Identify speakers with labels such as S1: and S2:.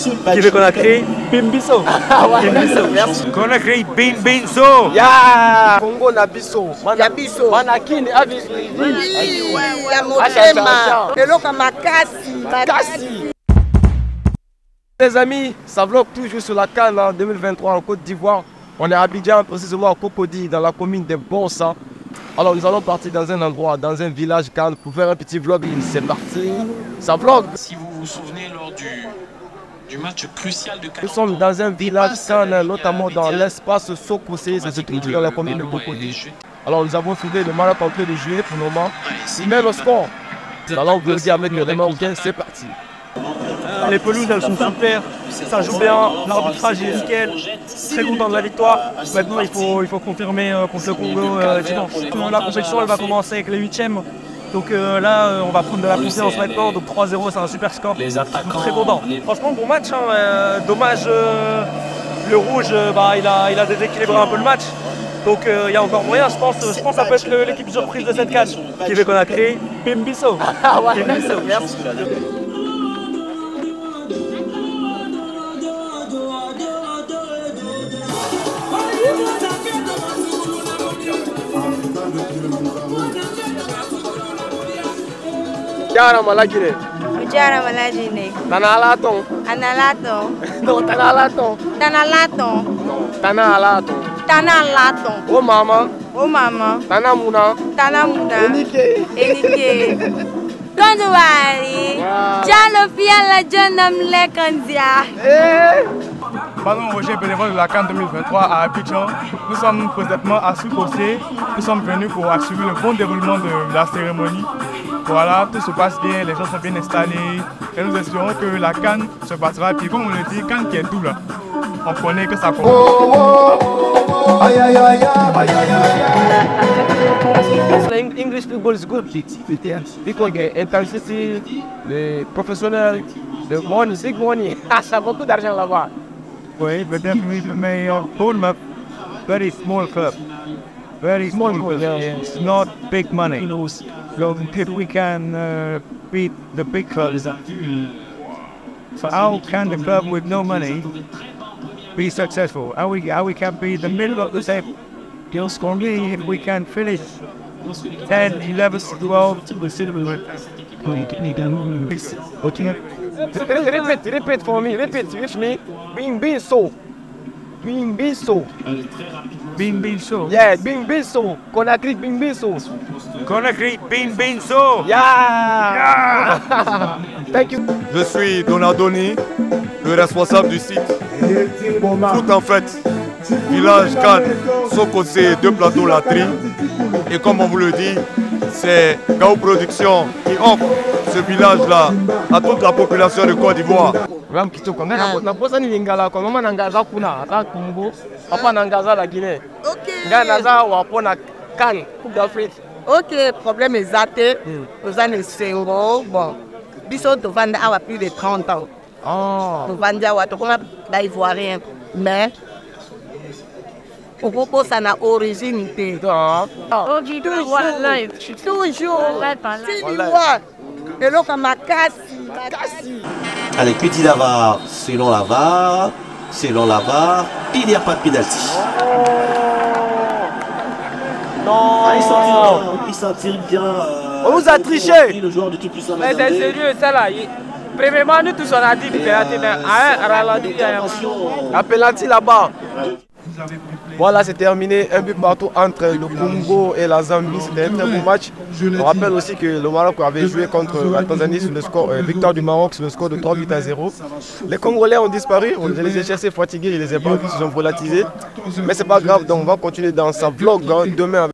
S1: Qui veut Conakry? Bimbiso.
S2: Merci.
S3: Conakry, Bimbiso.
S2: Ya Congo na biso. Ya biso. Manakini abiso.
S4: Ya motema. Eloka makasi.
S2: Les amis, ça vlog toujours sur la CAN en 2023 en Côte d'Ivoire. On est à Abidjan, précisément à Cocody, dans la commune de Bonsa. Alors nous allons partir dans un endroit, dans un village CAN pour faire un petit vlog. C'est parti, ça vlog.
S5: Si vous vous souvenez lors du match crucial de CAN,
S2: nous sommes dans un village CAN, notamment dans l'espace Sokosé, c'est ce qui est dans la commune de Cocody. Alors nous avons filé le Maroc en train de jouer pour le moment. Il met le score. Nous allons vous le dire avec le Marocain, c'est parti.
S1: Les pelouses elles sont super, ça joue bien, l'arbitrage est nickel, très content de la victoire. Maintenant il faut confirmer contre le Congo dimanche. La compétition elle va commencer avec les 8e, donc là on va prendre de la confiance maintenant, donc 3-0 c'est un super score, donc, très content. Franchement bon match, hein, dommage le rouge il a déséquilibré un peu le match. Donc il y a encore moyen, je pense que ça peut être l'équipe surprise de cette CAN. Qui veut Conakry? Bimbiso.
S2: Bimbiso, merci. Jara malagine.
S4: Jara malagine.
S2: Tanalaton.
S4: Analaton.
S2: No, tanalaton.
S4: Tanalaton.
S2: Tanalaton.
S4: Tanalaton.
S2: Oh mama.
S4: Oh mama.
S2: Tanamuna.
S4: Tanamuna.
S2: Enike.
S4: Enike. Konduari. Jalo fiala jonam lekandia.
S6: Pardon, Roger, bénévole de la CAN 2023 à Abidjan. Nous sommes présentement à Sokosé. Nous sommes venus pour assurer le bon déroulement de la cérémonie. Voilà, tout se passe bien, les gens sont bien installés. Et nous espérons que la CAN se passera. Et puis comme on le dit, CAN qui est tout là, on connaît que ça commence.
S2: English football is good because the intensity, les professionnels, the money, big money. Ça a beaucoup d'argent là-bas.
S6: Oui, but definitely may Bournemouth, very small club. Very small club. It's not big money. So if we can beat the big clubs, so how can the club with no money be successful? How we can be the middle of the table? Strongly, if we can finish 10, 11, 12,
S2: Repeat for me, repeat with me. Bimbiso. Bimbiso.
S6: Bimbiso.
S2: Yeah, Bimbiso. Conakry Bimbiso.
S3: Conakry, Bimbiso.
S2: Yeah. Thank you.
S7: Je suis Donadoni, le responsable du site. Foot en fait, village CAN, Sokosé, 2 plateaux Latri. Et comme on vous le dit, c'est Gao Production qui offre ce village-là à toute la population de Côte d'Ivoire.
S4: Ok, problème exact. Nous en essayons. Bon, biso de vendre à plus de 30 ans. Nous vendons à l'Ivoirien. Mais, au propos, ça n'a origine. Toujours. Eloka makasi.
S8: Allez, petit Dava, selon la VAR, il n'y a pas de pénalty.
S2: Non,
S8: il s'en tire bien.
S2: On nous a triché.
S8: Le joueur de tout puissant.
S2: Mais c'est sérieux, ça là. Premièrement, nous tous on a dit la pénalty là-bas. Voilà, c'est terminé. Un but partout entre le Congo et la Zambie. C'était un très bon match. On rappelle aussi que le Maroc avait joué contre la Tanzanie sur le score, victoire du Maroc sur le score de 3-0. Les Congolais ont disparu. Je les ai cherchés fatigués, je les ai pas vus, ils sont volatilisés. Mais c'est pas grave, donc on va continuer dans sa vlog demain.